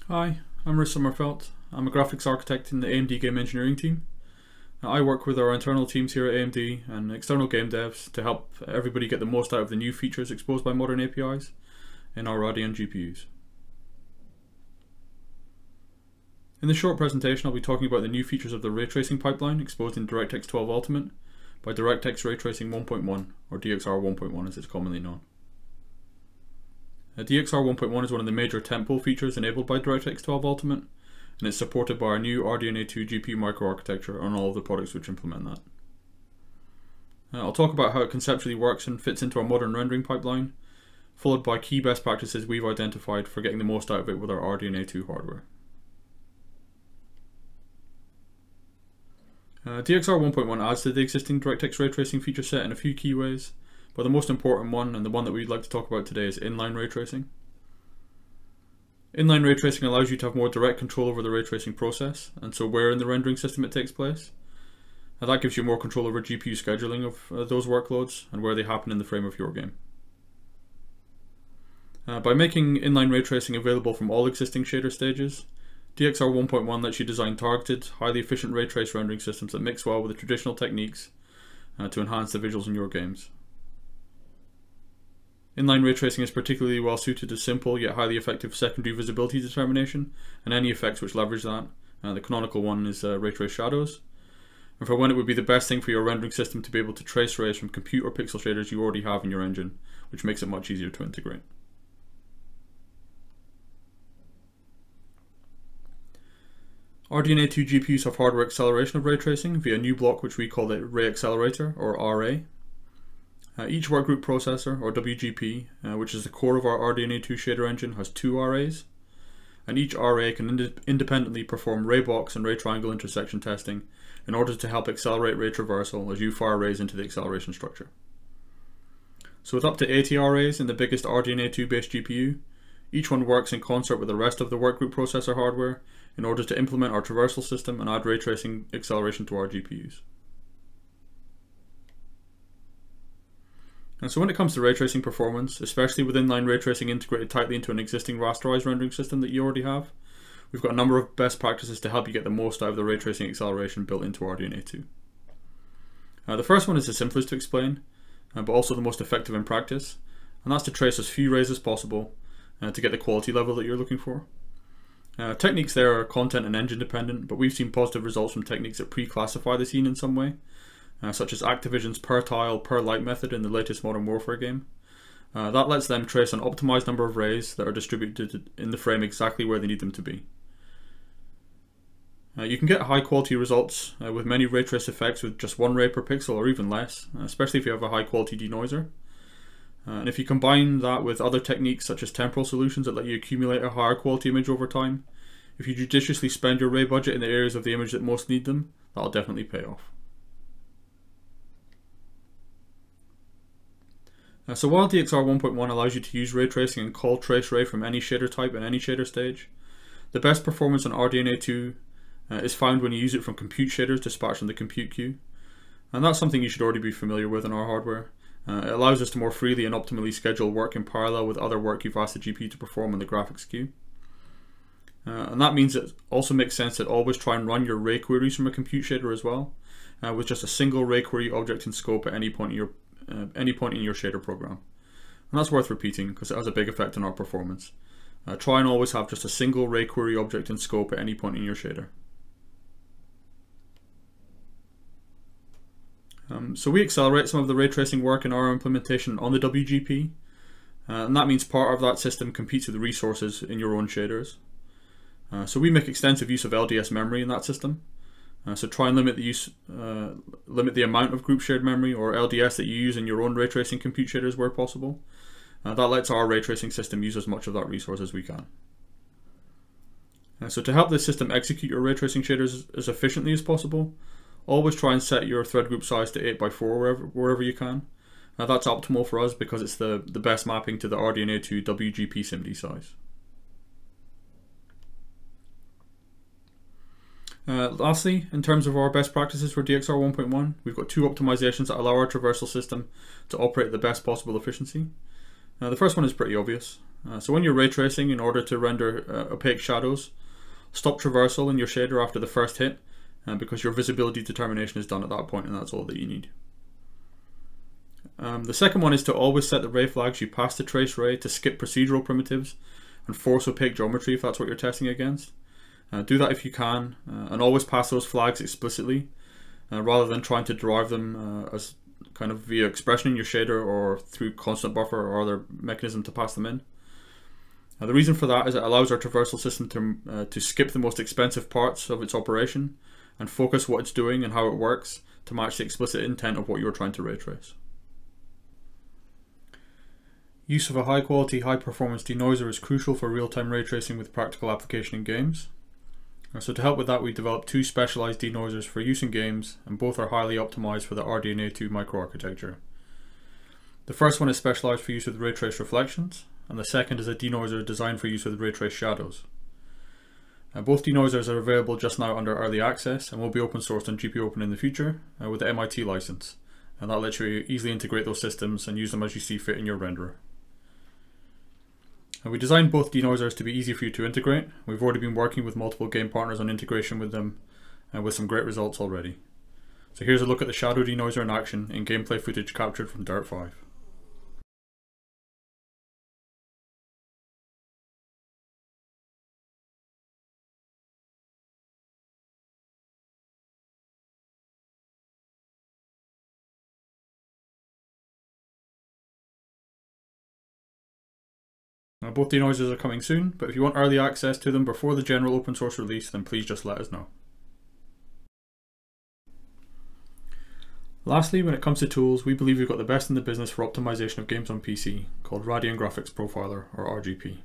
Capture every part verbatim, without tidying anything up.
Hi, I'm Rys Sommefeldt. I'm a graphics architect in the A M D game engineering team. I work with our internal teams here at A M D and external game devs to help everybody get the most out of the new features exposed by modern A P Is in our Radeon G P Us. In this short presentation, I'll be talking about the new features of the ray tracing pipeline exposed in DirectX twelve Ultimate by DirectX Raytracing one point one, or D X R one point one as it's commonly known. Uh, D X R one point one is one of the major tentpole features enabled by DirectX twelve Ultimate, and it's supported by our new R D N A two G P U microarchitecture on all of the products which implement that. Uh, I'll talk about how it conceptually works and fits into our modern rendering pipeline, followed by key best practices we've identified for getting the most out of it with our R D N A two hardware. Uh, D X R one point one adds to the existing DirectX Raytracing feature set in a few key ways, but the most important one, and the one that we'd like to talk about today, is inline ray tracing. Inline ray tracing allows you to have more direct control over the ray tracing process, and so where in the rendering system it takes place. And that gives you more control over G P U scheduling of uh, those workloads and where they happen in the frame of your game. Uh, by making inline ray tracing available from all existing shader stages, D X R one point one lets you design targeted, highly efficient ray trace rendering systems that mix well with the traditional techniques uh, to enhance the visuals in your games. Inline ray tracing is particularly well suited to simple yet highly effective secondary visibility determination and any effects which leverage that. Uh, the canonical one is uh, ray trace shadows, and for when it would be the best thing for your rendering system to be able to trace rays from compute or pixel shaders you already have in your engine, which makes it much easier to integrate. R D N A two G P Us have hardware acceleration of ray tracing via a new block which we call the Ray Accelerator, or R A. Uh, each workgroup processor, or W G P, uh, which is the core of our R D N A two shader engine, has two R As, and each R A can ind independently perform ray box and ray triangle intersection testing in order to help accelerate ray traversal as you fire rays into the acceleration structure. So with up to eighty R As in the biggest R D N A two based G P U, each one works in concert with the rest of the workgroup processor hardware in order to implement our traversal system and add ray tracing acceleration to our G P Us. And so when it comes to ray tracing performance, especially with inline ray tracing integrated tightly into an existing rasterized rendering system that you already have, we've got a number of best practices to help you get the most out of the ray tracing acceleration built into R D N A two. Uh, the first one is the simplest to explain, uh, but also the most effective in practice, and that's to trace as few rays as possible uh, to get the quality level that you're looking for. Uh, techniques there are content and engine dependent, but we've seen positive results from techniques that pre-classify the scene in some way, uh, such as Activision's per tile, per light method in the latest Modern Warfare game. Uh, that lets them trace an optimized number of rays that are distributed in the frame exactly where they need them to be. Uh, you can get high quality results uh, with many ray trace effects with just one ray per pixel or even less, especially if you have a high quality denoiser. Uh, and if you combine that with other techniques such as temporal solutions that let you accumulate a higher quality image over time, if you judiciously spend your ray budget in the areas of the image that most need them, that'll definitely pay off. Uh, so while D X R one point one allows you to use ray tracing and call trace ray from any shader type and any shader stage, the best performance on R D N A two uh, is found when you use it from compute shaders dispatched from the compute queue. And that's something you should already be familiar with in our hardware. Uh, it allows us to more freely and optimally schedule work in parallel with other work you've asked the G P U to perform in the graphics queue. Uh, and that means it also makes sense to always try and run your ray queries from a compute shader as well, uh, with just a single ray query object in scope at any point in your uh, any point in your shader program. And that's worth repeating because it has a big effect on our performance. Uh, try and always have just a single ray query object in scope at any point in your shader. Um, so we accelerate some of the ray tracing work in our implementation on the W G P, uh, and that means part of that system competes with the resources in your own shaders. Uh, so we make extensive use of L D S memory in that system. Uh, so try and limit the use, uh, limit the amount of group shared memory or L D S that you use in your own ray tracing compute shaders where possible. Uh, that lets our ray tracing system use as much of that resource as we can. Uh, so to help the system execute your ray tracing shaders as efficiently as possible, always try and set your thread group size to eight by four wherever, wherever you can. Uh, that's optimal for us because it's the, the best mapping to the R D N A two W G P S I M D size. Uh, lastly, in terms of our best practices for D X R one point one, we've got two optimizations that allow our traversal system to operate at the best possible efficiency. Uh, the first one is pretty obvious. Uh, so when you're ray tracing, in order to render uh, opaque shadows, stop traversal in your shader after the first hit, uh, because your visibility determination is done at that point, and that's all that you need. Um, the second one is to always set the ray flags you pass the trace ray to skip procedural primitives and force opaque geometry if that's what you're testing against. Uh, do that if you can, uh, and always pass those flags explicitly, uh, rather than trying to derive them uh, as kind of via expression in your shader or through constant buffer or other mechanism to pass them in. Uh, the reason for that is it allows our traversal system to, uh, to skip the most expensive parts of its operation and focus what it's doing and how it works to match the explicit intent of what you're trying to ray trace. Use of a high quality, high performance denoiser is crucial for real-time ray tracing with practical application in games. So to help with that, we developed two specialized denoisers for use in games, and both are highly optimized for the R D N A two microarchitecture. The first one is specialized for use with ray trace reflections, and the second is a denoiser designed for use with ray trace shadows. Uh, both denoisers are available just now under early access and will be open sourced on G P Open in the future uh, with the M I T license, and that lets you easily integrate those systems and use them as you see fit in your renderer. Uh, we designed both denoisers to be easy for you to integrate. We've already been working with multiple game partners on integration with them, uh, with some great results already. So here's a look at the shadow denoiser in action in gameplay footage captured from Dirt five. Now, both denoisers are coming soon, but if you want early access to them before the general open source release, then please just let us know. Lastly, when it comes to tools, we believe we've got the best in the business for optimization of games on P C, called Radeon Graphics Profiler, or R G P.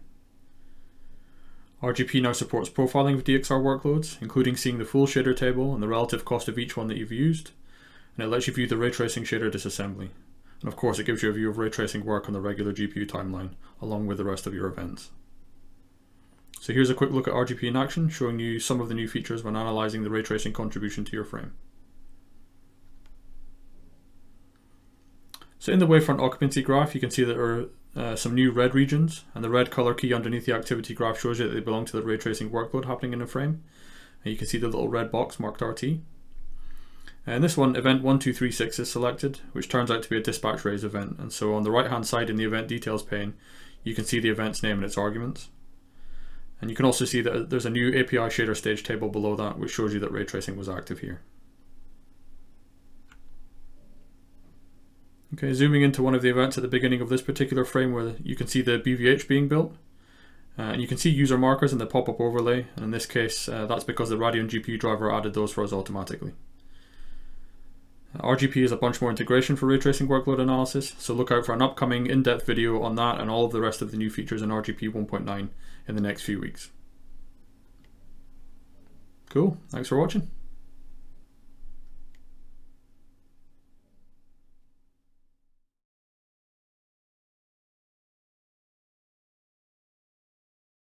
R G P now supports profiling of D X R workloads, including seeing the full shader table and the relative cost of each one that you've used, and it lets you view the ray tracing shader disassembly. And of course, it gives you a view of ray tracing work on the regular G P U timeline, along with the rest of your events. So here's a quick look at R G P in action, showing you some of the new features when analyzing the ray tracing contribution to your frame. So in the wavefront occupancy graph, you can see that there are uh, some new red regions, and the red color key underneath the activity graph shows you that they belong to the ray tracing workload happening in a frame. And you can see the little red box marked R T. And this one, event one two three six is selected, which turns out to be a dispatch raise event. And so on the right hand side in the event details pane, you can see the event's name and its arguments. And you can also see that there's a new A P I shader stage table below that, which shows you that ray tracing was active here. Okay, zooming into one of the events at the beginning of this particular frame where you can see the B V H being built. Uh, and you can see user markers in the pop-up overlay. And in this case, uh, that's because the Radeon G P U driver added those for us automatically. R G P is a bunch more integration for ray tracing workload analysis, so look out for an upcoming in-depth video on that and all of the rest of the new features in R G P one point nine in the next few weeks. Cool, thanks for watching.